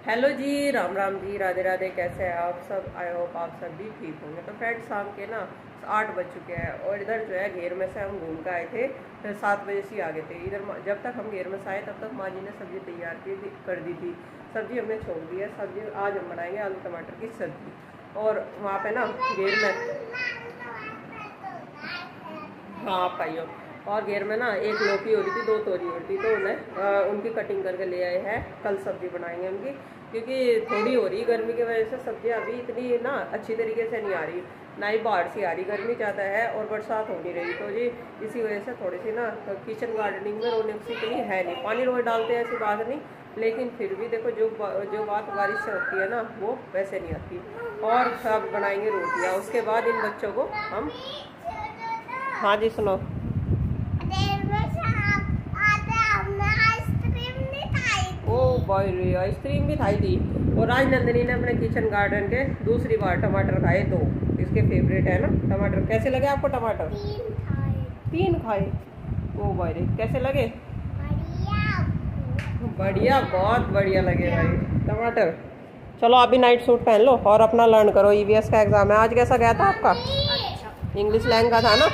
Hello जी, राम राम जी, राधे राधे। कैसे हैं आप सब? आई होप आप सब भी ठीक होंगे। तो फ्रेंड्स, शाम के ना 8 बज चुके हैं और इधर जो है घेर में से हम घूम कर आए थे। फिर 7 बजे से आ गए थे इधर। जब तक हम घेर में से आए तब तक माँ जी ने सब्ज़ी तैयार कर दी थी। सब्ज़ी हमने छोड़ दी है। सब्ज़ी आज हम बनाएंगे आलू टमाटर की सब्ज़ी। और वहाँ पे ना घेर में, हाँ पाइयो, और घेर में ना एक लौकी हो रही थी, 2 तोरी हो रही थी, तो उन्हें उनकी कटिंग करके ले आए हैं। कल सब्ज़ी बनाएंगे उनकी, क्योंकि थोड़ी हो रही गर्मी की वजह से सब्ज़ी अभी इतनी ना अच्छी तरीके से नहीं आ रही, ना ही बाहर से आ रही। गर्मी ज़्यादा है और बरसात हो नहीं रही, तो जी इसी वजह से थोड़ी सी ना किचन गार्डनिंग में रौनक सी इतनी है नहीं। पानी रोज डालते हैं, ऐसी बात नहीं, लेकिन फिर भी देखो जो बात बारिश से होती है ना, वो वैसे नहीं आती। और सब बनाएंगे रोटियाँ, उसके बाद इन बच्चों को हम, हाँ जी सुनो। ओ भाई रे, आइसक्रीम भी खाई थी। और आज नंदिनी ने अपने किचन गार्डन के दूसरी बार टमाटर खाए, 2 इसके फेवरेट है ना टमाटर। कैसे लगे आपको टमाटर? 3 खाए। ओ भाई रे, कैसे लगे? बढ़िया, बहुत बढ़िया लगे भाई टमाटर। चलो आप भी नाइट सूट पहन लो और अपना लर्न करो। ईवीएस का एग्जाम है आज। कैसा गया था आपका? अच्छा। इंग्लिश लैंग्वेज का था ना?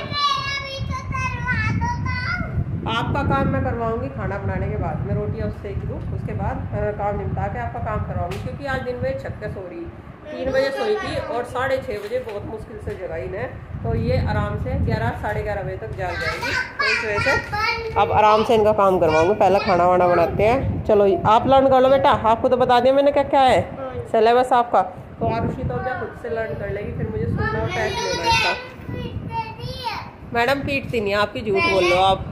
आपका काम मैं करवाऊंगी खाना बनाने के बाद। मैं रोटियाँ उससे सेक दूँ, उसके बाद काम निपटा के आपका काम करवाऊंगी। क्योंकि आज दिन में 36 हो रही, 3 बजे सोई थी और 6:30 बजे बहुत मुश्किल से जगाई ने, तो ये आराम से 11 साढ़े 11 बजे तक जाग जाएगी। तो इस वजह से अब आराम से इनका काम करवाऊंगी। पहले खाना वाना बनाते हैं। चलो आप लर्न कर लो बेटा। आपको तो बता दिया मैंने क्या क्या है सिलेबस आपका, तो आरुषि तो क्या खुद से लर्न कर लेगी, फिर मुझे सुनना और टेस्ट लेना इसका। मैडम पीटती नहीं, आपकी झूठ बोल लो आप।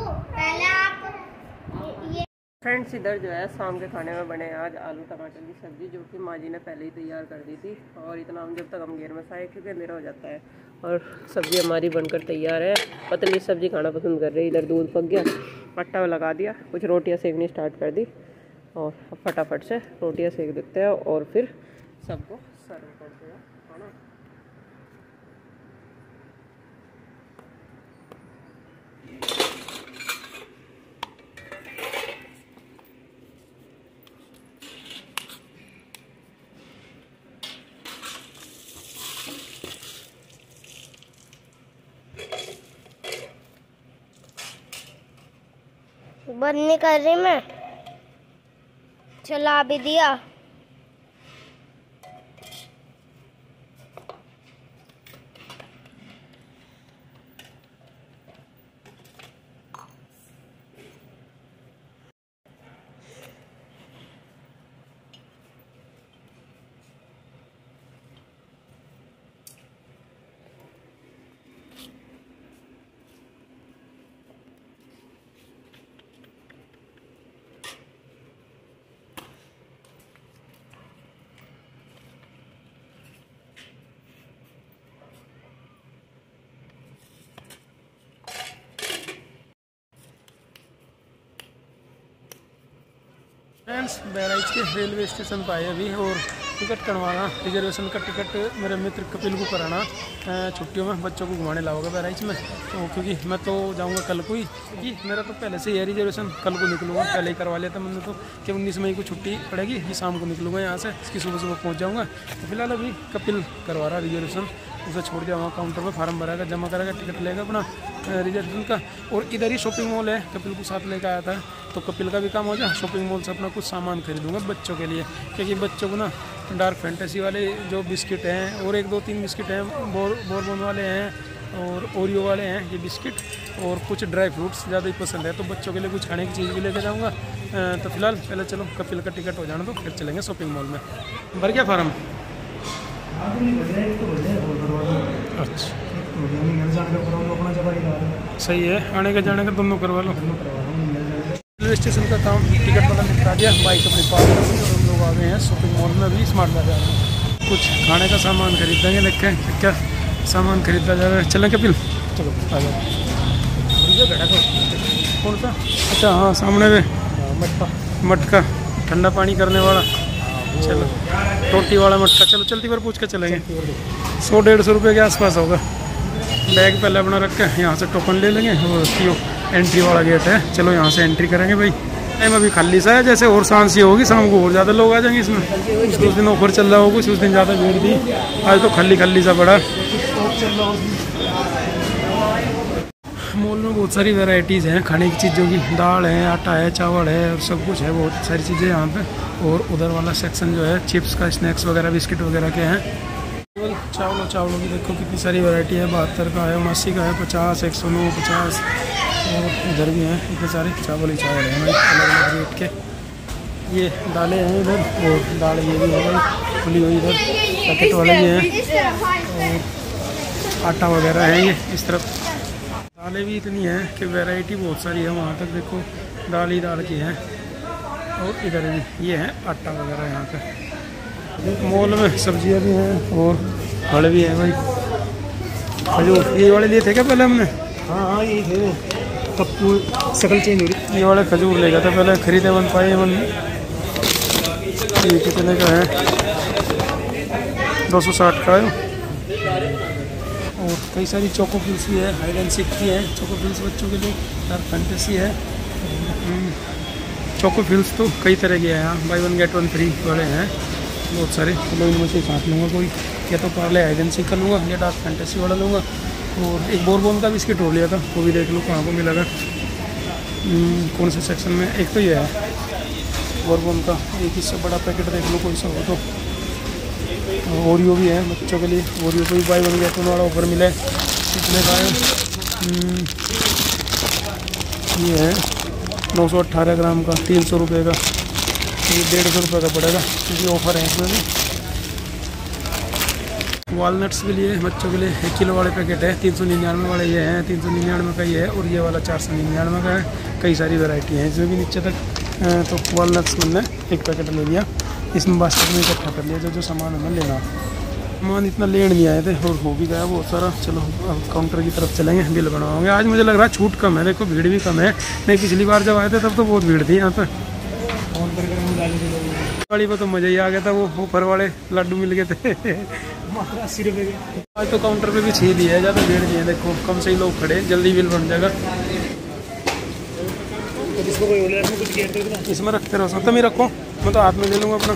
फ्रेंड्स, इधर जो है शाम के खाने में बने आज आलू टमाटर की सब्ज़ी, जो कि माँ जी ने पहले ही तैयार कर दी थी। और इतना हम जब तक हम घेर में से आए, क्योंकि अंधेरा हो जाता है। और सब्ज़ी हमारी बनकर तैयार है। पतली सब्ज़ी खाना पसंद कर रही है। इधर दूध पक गया, पट्टा लगा दिया, कुछ रोटियाँ सेकनी स्टार्ट कर दी, और फटाफट से रोटियाँ सेक देते हैं और फिर सबको सर्व करते हैं, है ना। बंद नहीं कर रही मैं, चला भी दिया। फ्रेंड्स, बहराइच के रेलवे स्टेशन पर आए अभी, और टिकट करवाना, रिजर्वेशन का टिकट मेरे मित्र कपिल को कराना। छुट्टियों में बच्चों को घुमाने लाओगे बहराइच में, तो क्योंकि मैं तो जाऊंगा कल को ही, क्योंकि मेरा तो पहले से ही है रिजर्वेशन। कल को निकलूँगा, पहले ही करवा लिया था मैंने तो, कि 19 मई को छुट्टी पड़ेगी, कि शाम को निकलूँगा यहाँ से, इसकी सुबह सुबह पहुँच जाऊँगा। तो फिलहाल अभी कपिल करवा रहा रिजर्वेशन, उसे छोड़ दिया वहाँ काउंटर पर, फार्म भराएगा, जमा करेगा, टिकट लेगा अपना रिजर्वेशन का। और इधर ही शॉपिंग मॉल है, कपिल को साथ लेकर आया था, तो कपिल का भी काम हो जाए। शॉपिंग मॉल से अपना कुछ सामान खरीदूंगा बच्चों के लिए, क्योंकि बच्चों को ना डार्क फैंटेसी वाले जो बिस्किट हैं, और 1-2-3 बिस्किट हैं, बोरबॉन वाले हैं और ओरियो वाले हैं ये बिस्किट, और कुछ ड्राई फ्रूट्स ज़्यादा ही पसंद है, तो बच्चों के लिए कुछ खाने की चीज़ भी लेकर जाऊँगा। तो फिलहाल पहले चलो कपिल का टिकट हो जाना, तो फिर चलेंगे शॉपिंग मॉल में। भर गया फार्म? अच्छा, सही है, आने का जाने का दोनों करवा लो। रेलवे स्टेशन का काम टिकट वाला निपटा दिया, बाइक अपनी पार्क कर दी, और हम लोग आ गए हैं शॉपिंग मॉल में। अभी स्मार्ट बाजार में कुछ खाने का सामान खरीदेंगे, देखें क्या सामान खरीदा जा रहा है। चलें कपिल? चलो आ जाओ। कौन सा? अच्छा हाँ, सामने में मटका, ठंडा पानी करने वाला। चलो, टोटी वाला मटका। चलो चलती पर पूछ के चलेंगे। 100-150 रुपये के आसपास होगा। बैग पहले अपना रख के यहाँ से टोकन ले लेंगे, और एंट्री वाला गेट है, चलो यहाँ से एंट्री करेंगे भाई। टाइम अभी खाली सा है, जैसे और शांत सी होगी शाम को और ज़्यादा लोग आ जाएंगे इसमें। उस दिन ऑफर चल रहा होगा, उस दिन ज़्यादा भीड़ थी, आज तो खाली सा पड़ा। मॉल में बहुत सारी वैरायटीज़ हैं खाने की चीज़ों की, दाल है, आटा है, चावल है और सब कुछ है, बहुत सारी चीज़ें यहाँ पे। और उधर वाला सेक्शन जो है चिप्स का, स्नैक्स वगैरह, बिस्किट वगैरह के हैं। चावलों की देखो कितनी सारी वैरायटी है, 72 का है, 80 का है, 50, 109, 50। और इधर भी हैं इतने सारे चावल ही चावल हैं भाई, अलग अलग रेट के। ये दालें हैं इधर, और दाल ये भी है भाई खुली हुई, इधर पैकेट वाले भी हैं। और आटा वगैरह है ये इस तरफ। दालें भी इतनी हैं कि वैरायटी बहुत सारी है, वहाँ तक देखो दाल ही दाल की है। और इधर भी ये है आटा वगैरह यहाँ पे। मॉल में सब्जियाँ भी हैं और फल भी है भाई। खजूर ये वाले लिए थे क्या पहले हमने? हाँ यही थे, कप्पू शक्ल चेंज हो रही। ये वाले खजूर ले गया था पहले, खरीदे बन पाए मन। ये कितने का है? 260 का है। और कई सारी चोको फिल्स भी है, हाइड एंड सीक भी है, चोको फिल्स बच्चों के लिए, डार्क फैंटेसी है। चोको फिल्स तो कई तरह के हैं यहाँ, बाई 1 गेट 1 फ्री वाले हैं बहुत सारे। चलो इनमें से साथ लूँगा कोई, या तो पार्ले हाइड एंड सीक का लूँगा या डार्क फैंटेसी वाला लूँगा। और एक बोरबोन का बिस्किट हो लिया था, वो भी देख लो कहाँ को मिलेगा, कौन से सेक्शन में। एक तो ये है बोरबोन का, एक इससे बड़ा पैकेट देख लो कोई सा हो तो। ओरियो भी है बच्चों के लिए, ओरियो को भी बाई 1 गेट 1 वाला ऑफर मिला है। कितने का है? ये है 918 ग्राम का, 300 रुपये का। ये 150 रुपये का पड़ेगा क्योंकि ऑफर है इसमें भी। वॉलनट्स भी लिए बच्चों के लिए, 1 किलो वाले पैकेट है, 399 वाले ये हैं, 399 का ये है, और ये वाला 499 का है। कई सारी वैरायटी है इसमें भी नीचे तक। तो वॉलनट्स मैंने एक पैकेट ले लिया, इसमें बास्केट में इकट्ठा कर लिया जो सामान हमें लेना। सामान इतना लेने नहीं आए थे और हो भी गया बहुत सारा। चलो अब काउंटर की तरफ चलेंगे, बिल बनवाओगे। आज मुझे लग रहा है छूट कम है, देखो भीड़ भी कम है। नहीं पिछली बार जब आए थे तब तो बहुत भीड़ थी यहाँ पर। गाड़ी पर तो मज़ा ही आ गया था, वो ऊपर वाले लड्डू मिल गए थे मात्र 80 रुपये के। आज तो काउंटर पे भी छीन लिया है, ज़्यादा भीड़ नहीं है, देखो कम से ही लोग खड़े, जल्दी बिल बन जाएगा। इसको कोई बोले इसमें कुछ गेट देना, इसमें रखते रहो, तुम ही रखो, मैं तो हाथ में ले लूँगा अपना।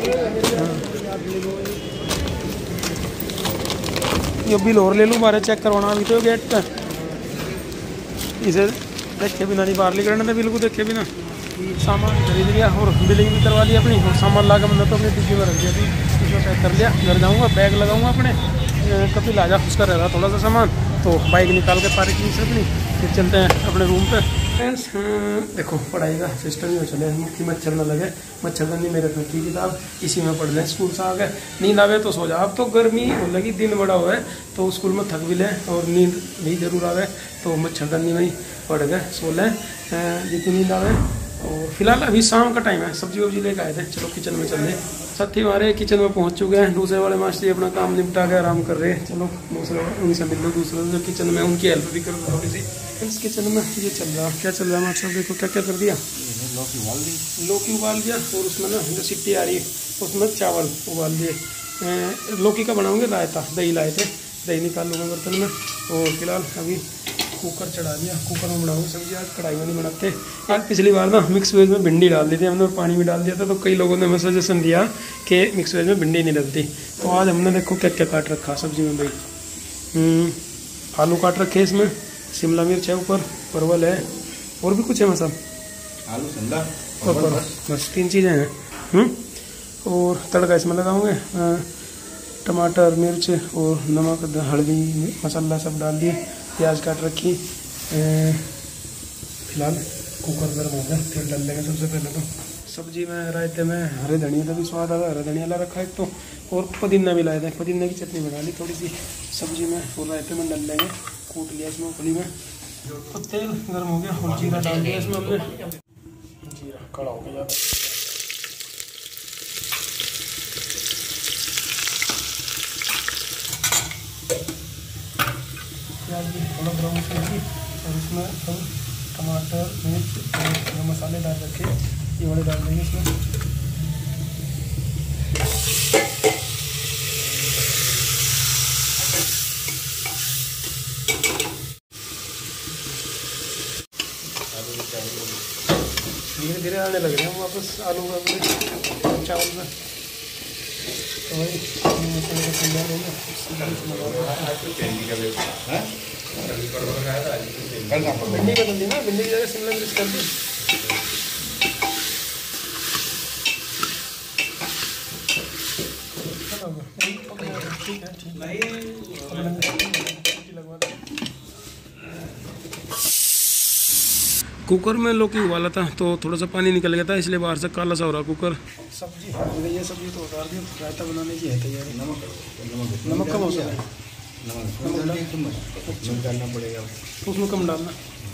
ये बिल और ले लूँ, बारे चेक करवाना अभी तो गेट का। इसे देखे बिना नहीं बाहर निकलना था, बिल को देखे बिना। सामान खरीद लिया और बिलिंग भी करवा ली अपनी, और सामान ला के मैंने तो अपनी डिब्बी में रख दिया थी, इसमें पैक कर लिया। घर जाऊँगा, बैग लगाऊंगा अपने, कपिल आ जा, उसका रह रहा थोड़ा सा सामान, तो बाइक निकाल के पार्किंग से अपनी फिर चलते हैं अपने रूम पे। फ्रेंड्स देखो पढ़ाई का सिस्टम ही हो चले कि मच्छर न लगे, मच्छरदानी मेरे रख की किताब, इसी में पढ़ लें। स्कूल से आ गए, नींद आवे तो सो जा। अब तो गर्मी लगी, दिन बड़ा हुआ है तो स्कूल में थक भी लें और नींद भी जरूर आवे, तो मच्छरदानी में ही पढ़ गए, सो लें जितनी नींद आवे। और फिलहाल अभी शाम का टाइम है, सब्जी वब्जी लेकर आए थे, चलो किचन में चल रहे। साथी हमारे किचन में पहुंच चुके हैं, दूसरे वाले मास्टर अपना काम निपटा के आराम कर रहे हैं। चलो दूसरे उनसे मिल लो, दूसरे जो किचन में उनकी हेल्प भी कर दो थोड़ी सी। इस किचन में ये चल रहा, क्या चल रहा है मास्टर? देखो क्या क्या कर दिया, लौकी उबाल दिया, और उसमें ना जो सिट्टी आ रही है उसमें चावल उबाल दिए। लौकी का बनाऊंगे रायता, दही लाए थे, दही निकाल लूँगा बर्तन में। और फिलहाल अभी कुकर चढ़ा दिया, कुकर में बनाऊंगे सब्जी, आज कढ़ाई में नहीं बनाते। आज पिछली बार ना मिक्स वेज में भिंडी डाल दी थी हमने, पानी भी डाल दिया था, तो कई लोगों ने हमें सजेशन दिया कि मिक्स वेज में भिंडी नहीं डलती। तो आज हमने देखो क्या क्या काट रखा सब्जी में भाई। आलू काट रखे इसमें, शिमला मिर्च है ऊपर, परवल है, और भी कुछ है मतलब आलू ठंडा और बस 3 चीज़ें हैं। और तड़का इसमें लगाऊंगे, टमाटर, मिर्च और नमक, हल्दी, मसाला सब डाल दिए, प्याज काट रखी। फिलहाल कुकर गर्म हो गया, तेल डाल लेंगे सबसे पहले। तो सब्जी में रायते में हरे धनिया का भी स्वाद आ रहा है, हरा धनिया ला रखा है तो, और पुदीना भी लाए थे, पुदीना की चटनी बना ली थोड़ी सी सब्जी में, और रायते में डाल लेंगे, कूट लिया इसमें उखली में। तो तेल गर्म हो गया और जीरा डाल दिया इसमें हमने, जीरा कड़ा हो गया। प्याज भी थोड़ा ब्राउन करेंगे, और इसमें सब टमाटर, मिर्च और मसाले डाल रखे, ये वाले डाल देंगे इसमें। धीरे धीरे आने लग रहे हैं वापस आलू का अपने चावल में। तो भाई मसाले का तैयार हो गया। भिंडी बदल दी ना, भिंडी की जगह शिमला मिर्च कर दी। ठीक है, ठीक है। कुकर में लौकी उबाला था तो थोड़ा सा पानी निकल गया था, इसलिए बाहर से काला सा हो रहा कुकर। सब्जी ये सब्जी तो उतार दी, रायता बनाने की है तैयारी। नमक कम हो सकता है, नमक डालना पड़ेगा, उसमें कम डालना।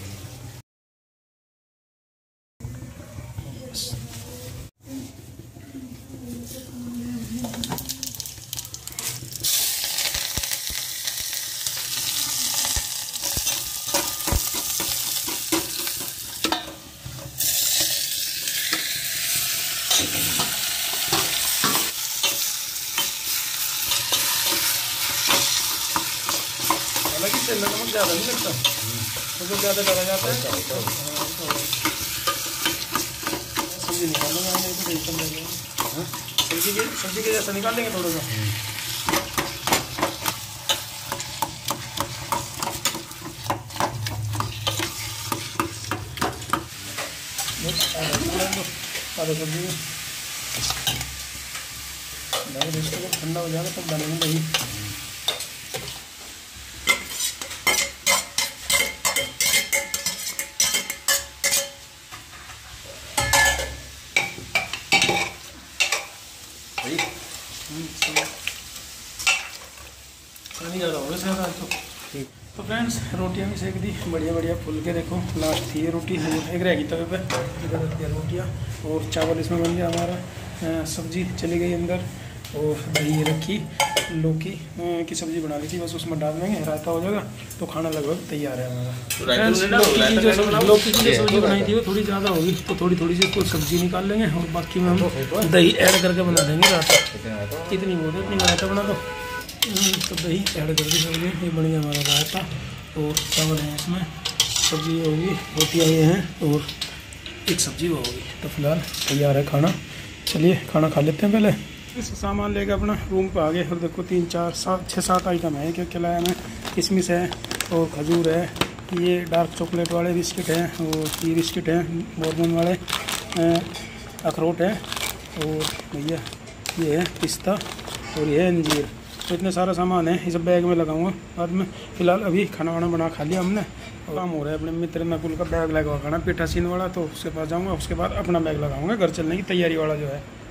हालांकि तेल में नमक ज़्यादा नहीं लगता, मतलब ज़्यादा डाला जाता है। सब्जी निकाल लेंगे, सब्जी के जैसा निकाल लेंगे थोड़ा सा। आधा सब्जी ठंडा हो जाएगा तब डालेंगे दही। पानी ज़्यादा होगा ज़्यादा तो फ्रेंड्स रोटियां भी सेक दी बढ़िया बढ़िया फुल के। देखो लास्ट थी ये रोटी, एक रहेगी तवे पे, इधर रख दिया रोटियाँ और चावल इसमें बन गया हमारा। सब्जी चली गई अंदर और दही रखी, लौकी की सब्ज़ी बना ली थी, बस उसमें डाल देंगे, रायता हो जाएगा तो खाना लगभग तैयार है हमारा। लौकी की जो सब्ज़ी बनाई थी वो थोड़ी ज़्यादा होगी तो थोड़ी थोड़ी सी कुछ सब्ज़ी निकाल लेंगे और बाकी में हम दही ऐड करके बना देंगे रायता। इतनी बहुत है, इतनी रायता बना दो तो दही ऐड कर दी सब्जी। ये बन गया हमारा रायता और चावल है इसमें, सब्जी होगी, रोटियाँ ये हैं और एक सब्जी वो होगी। तो फिलहाल तैयार है खाना, चलिए खाना खा लेते हैं। पहले इस सामान लेकर अपना रूम पे आ गए और देखो 3 4 7 6 7 आइटम है। क्या क्या लाया मैं, किशमिश है और खजूर है, ये डार्क चॉकलेट वाले बिस्किट हैं और ये बिस्किट हैं बोर्बन वाले, अखरोट है और भैया ये है पिस्ता और ये है अंजीर। तो इतने सारा सामान है, इस बैग में लगाऊंगा बाद में। फिलहाल अभी खाना वाना बना खा लिया हमने और काम हो रहा है अपने मित्र नकुल का बैग लगवा करना पीठासीन वाला, तो उसके पास जाऊंगा, उसके बाद अपना बैग लगाऊंगा घर चलने की तैयारी वाला जो है।